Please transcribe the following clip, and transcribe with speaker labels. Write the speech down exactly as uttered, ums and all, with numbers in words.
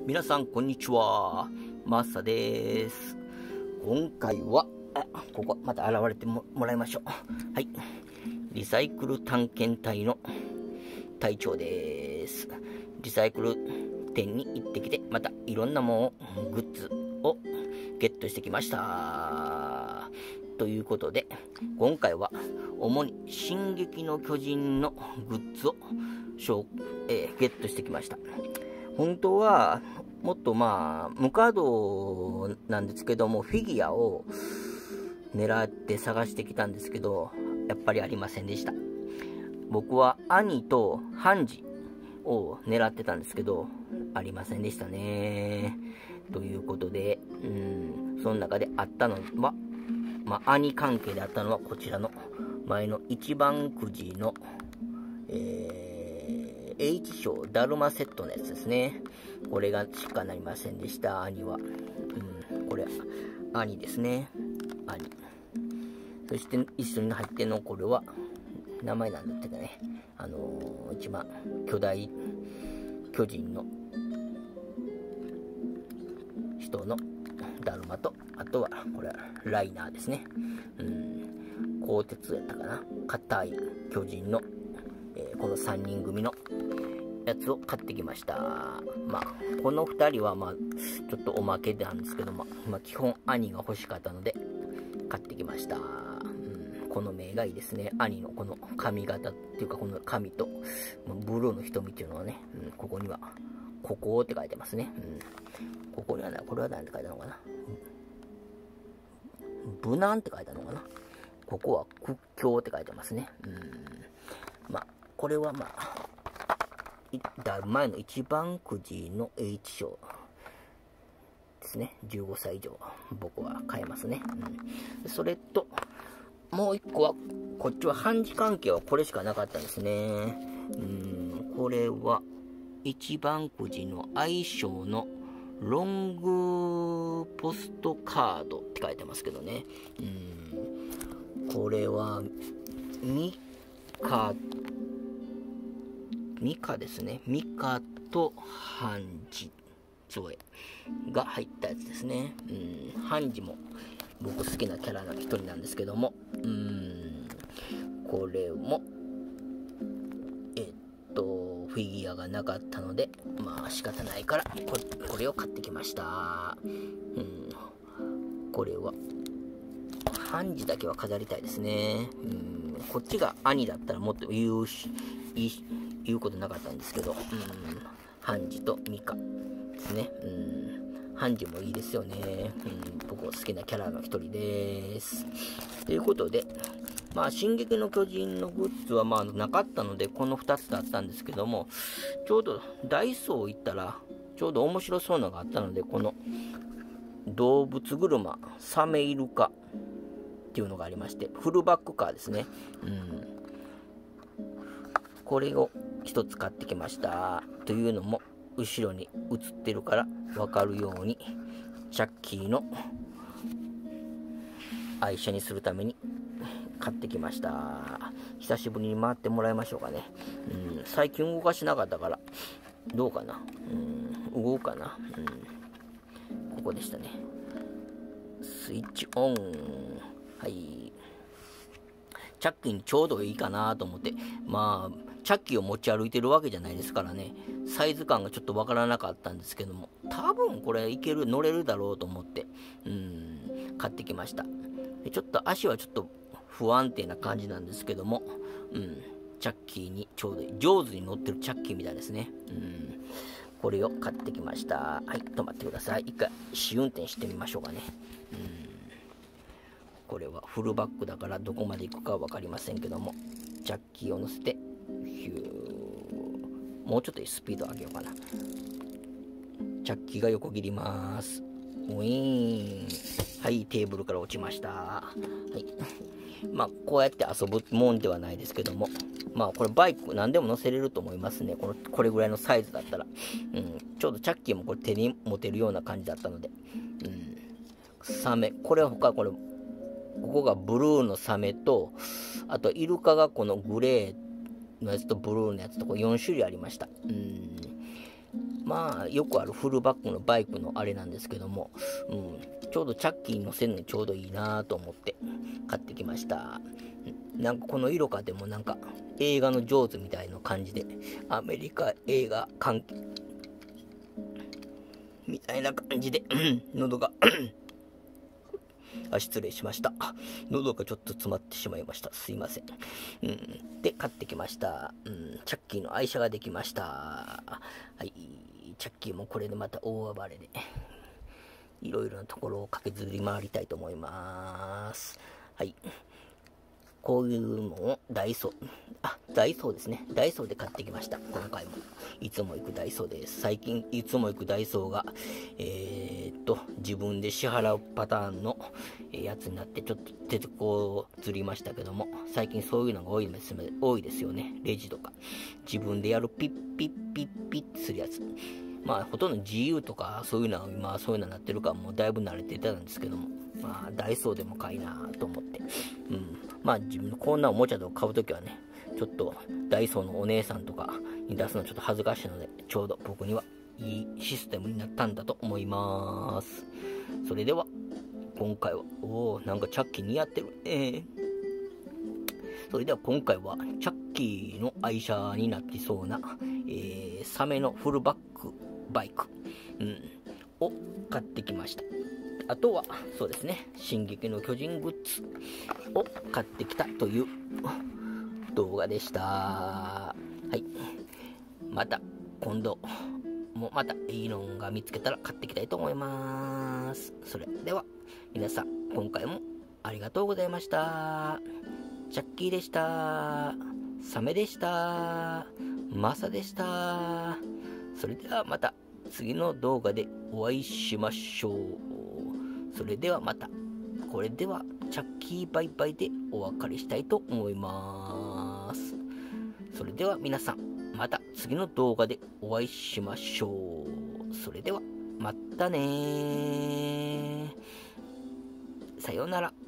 Speaker 1: 皆さんこんにちは、マッサです。今回はあここまた現れて も, もらいましょう。はい、リサイクル探検隊の隊長です。リサイクル店に行ってきて、またいろんなものグッズをゲットしてきましたということで、今回は主に進撃の巨人のグッズを、えー、ゲットしてきました。本当はもっとまあ無カードなんですけども、フィギュアを狙って探してきたんですけど、やっぱりありませんでした。僕は兄とハンジを狙ってたんですけど、ありませんでしたね。ということで、うん、その中であったのは、まあ、兄関係であったのはこちらの前の一番くじの、えー、H 賞ダルマセットのやつですね。これがしかなりませんでした、兄は。うん、これ、兄ですね。兄。そして一緒に入ってるの、これは、名前なんだってかね。あのー、一番巨大巨人の人のだるまと、あとはこれはライナーですね。うん、鋼鉄やったかな、硬い巨人の、えー、このさんにん組のやつを買ってきました。まあこのふたりはまあちょっとおまけなんですけども、まあ、基本兄が欲しかったので買ってきました。うん、この目がいいですね。兄のこの髪型っていうか、この髪とブルーの瞳っていうのはね、うん、ここにはここって書いてますね。うん、ここにはね、これは何て書いてあるのかな、無難って書いてあるのかな、ここは屈強って書いてますね。うん、まあこれはまあだいぶ前の一番くじの H 賞ですね。じゅうごさい以上僕は買えますね。うん、それともう一個は、こっちは半時関係はこれしかなかったんですね。うん、これは一番くじの相性のロングポストカードって書いてますけどね。うん、これはミカミカですね。ミカとハンジ添えが入ったやつですね。うん、ハンジも僕好きなキャラの一人なんですけども、うーん、これもえっとフィギュアがなかったので、まあ仕方ないから こ, これを買ってきました。うん、これはハンジだけは飾りたいですね。うん、こっちが兄だったらもっと言うし言うことなかったんですけど、うん、ハンジとミカですね。うん、ハンジもいいですよね。うん、僕好きなキャラの一人です。ということで、まあ、進撃の巨人のグッズはまあなかったので、このふたつだったんですけども、ちょうどダイソー行ったら、ちょうど面白そうなのがあったので、この動物車、サメイルカっていうのがありまして、フルバックカーですね。うん、これを一つ買ってきました。というのも、後ろに映ってるから分かるように、チャッキーの愛車にするために買ってきました。久しぶりに回ってもらいましょうかね。うん、最近動かしなかったからどうかな、うん、動くかな、うん、ここでしたね。スイッチオン。はい、チャッキーにちょうどいいかなと思って、まあチャッキーを持ち歩いてるわけじゃないですからね、サイズ感がちょっとわからなかったんですけども、多分これいける、乗れるだろうと思って、うん、買ってきました。でちょっと足はちょっと不安定な感じなんですけども、うん、チャッキーにちょうどいい、上手に乗ってるチャッキーみたいですね。うん、これを買ってきました。はい、止まってください。一回試運転してみましょうかね。うん、これはフルバックだからどこまで行くかは分かりませんけども、チャッキーを乗せてヒュー、もうちょっとスピード上げようかな。チャッキーが横切ります。ウィーン。はい、テーブルから落ちました。はい、まあこうやって遊ぶもんではないですけども、まあこれバイク何でも乗せれると思いますね。このこれぐらいのサイズだったら、うん、ちょうどチャッキーもこれ手に持てるような感じだったので、うん、サメ、これは他、これここがブルーのサメと、あとイルカがこのグレーのやつとブルーのやつとこうよんしゅるいありました。うん、 まあよくあるフルバックのバイクのあれなんですけども、うん、ちょうどチャッキーの線にちょうどいいなと思って買ってきました。なんかこの色かでもなんか映画の上手みたいな感じで、アメリカ映画関係みたいな感じで喉があ、失礼しました。喉がちょっと詰まってしまいました。すいません。うん、で、買ってきました。うん、チャッキーの愛車ができました。はい、チャッキーもこれでまた大暴れで、いろいろなところを駆けずり回りたいと思います。はい。こういうのをダイソー、あ、ダイソーですね。ダイソーで買ってきました。今回も。いつも行くダイソーです。最近、いつも行くダイソーが、えー、っと、自分で支払うパターンのやつになって、ちょっと手こうずりましたけども、最近そういうのが多いです多いですよね。レジとか。自分でやるピッピッピッピッするやつ。まあ、ほとんど ジーユー とか、そういうのは今、そういうのになってるから、もうだいぶ慣れていたんですけども、まあ、ダイソーでも買いなと思って。うん。まあ、自分のこんなおもちゃとか買うときはね、ちょっとダイソーのお姉さんとかに出すのちょっと恥ずかしいので、ちょうど僕にはいいシステムになったんだと思います。それでは、今回は、おお、なんかチャッキー似合ってる。えー、それでは今回は、チャッキーの愛車になってそうな、えー、サメのフルバックバイク、うん、を買ってきました。あとは、そうですね、進撃の巨人グッズを買ってきたという動画でした。はい。また、今度もまたいいのが見つけたら買っていきたいと思います。それでは、皆さん、今回もありがとうございました。チャッキーでした。サメでした。マサでした。それではまた次の動画でお会いしましょう。それではまた。これではチャッキーバイバイでお別れしたいと思います。それでは皆さん、また次の動画でお会いしましょう。それではまたねー。さようなら。